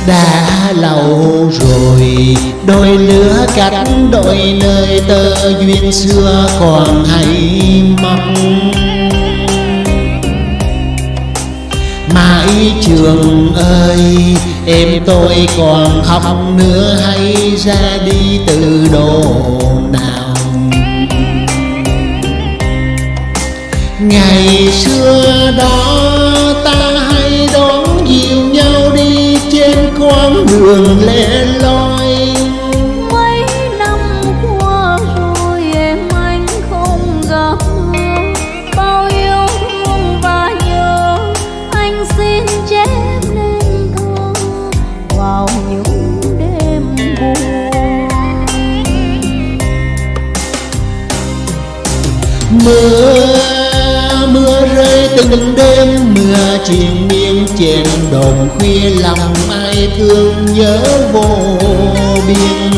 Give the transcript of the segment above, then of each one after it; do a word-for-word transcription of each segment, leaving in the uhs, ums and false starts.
Đã lâu rồi đôi lứa cách đôi nơi, tơ duyên xưa còn hay mong. Mãi trường ơi em tôi còn khóc nữa, hay ra đi từ độ nào. Ngày xưa đó ta hay đón dìu nhau đi trên con đường lẻ loi. Mấy năm qua rồi em anh không gặp nữa, bao yêu thương và nhớ anh xin chép nên thơ vào những đêm buồn. Mưa mưa rơi từng đêm, mưa triền miên trên đồn khuya, lòng ai thương nhớ vô biên.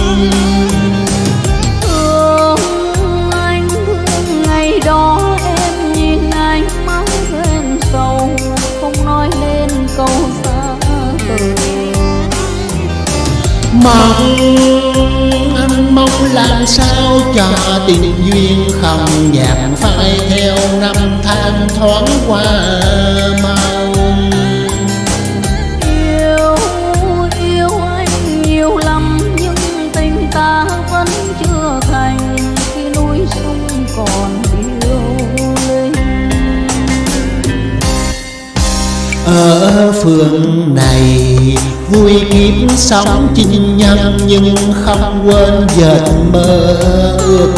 Thương anh thương ngày đó em nhìn anh mắt quên sầu, không nói lên câu xa từ. Mong anh mong làm sao cho tình duyên không nhạt phai theo năm tháng thoáng qua mau. Yêu yêu anh nhiều lắm nhưng tình ta vẫn chưa thành, khi núi sông còn điêu linh. Ở phường này vui kiếp sống chinh nhân, nhưng không quên dệt mơ ước.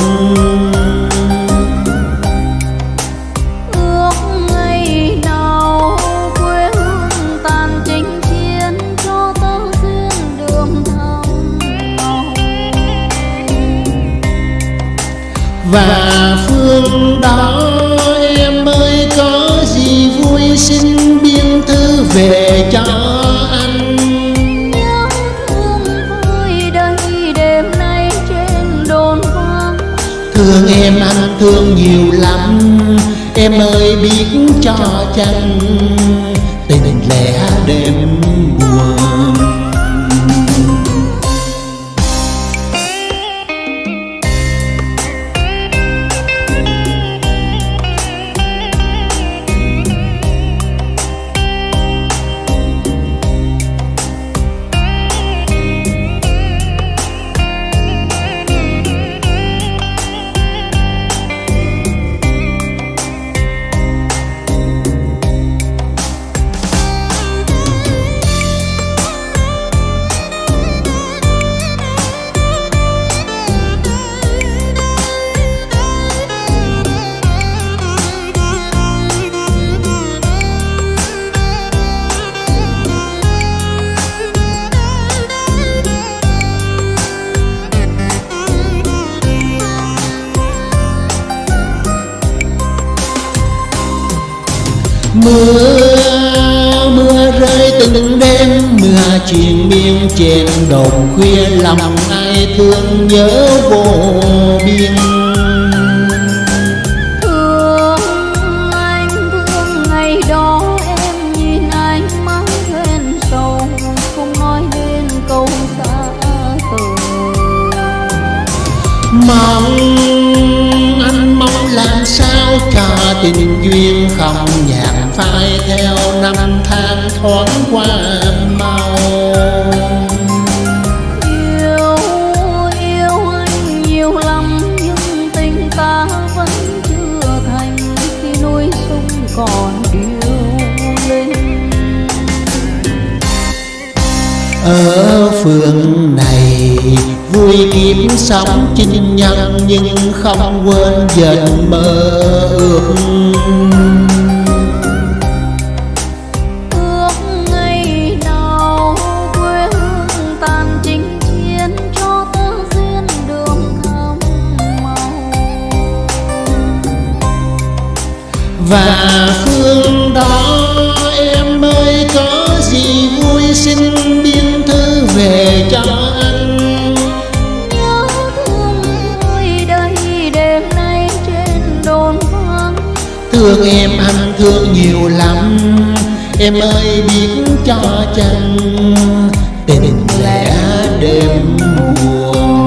Ước ngày nào quê hương tàn chinh chiến, cho tơ duyên đường thăm màu. Và phương đó em ơi có gì vui xin biên thư về cho anh. Nhớ thương vơi đây đêm nay trên đồn vắng. Thương em anh thương nhiều lắm, em ơi biết cho chăng tình lẻ đêm buồn. Mưa mưa rơi từng đêm, mưa triền miên trên đồn khuya, lòng ai thương nhớ vô biên. Thương anh thương ngày đó em nhìn anh mắt quên sầu, không nói nên câu xa từ. Mong anh mong làm sao cho tình duyên không nhạt phai theo năm tháng thoáng qua mau. Yêu yêu anh nhiều lắm nhưng tình ta vẫn chưa thành, khi núi sông còn điêu linh. Ở phường này vui kiếp sống chinh nhân, nhưng không quên dệt mơ ước. Ước ngày nào quê hương tàn chinh chiến, cho tơ duyên đường thăm màu. Và phương đó em ơi có gì vui xin biên thư về cho anh. Nhớ thương vơi đây đêm nay trên đồn vắng. Thương em anh thương nhiều lắm, em ơi biết cho chăng tình lẽ đêm buồn.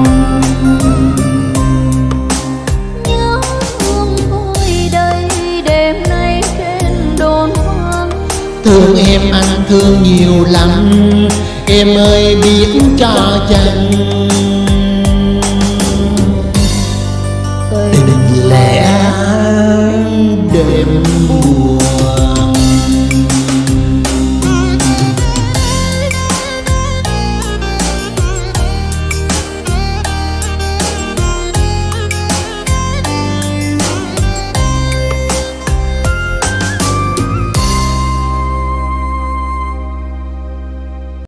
Nhớ thương tôi đây đêm nay trên đồn hoang. Thương em anh thương nhiều lắm, em ơi biết cho chăng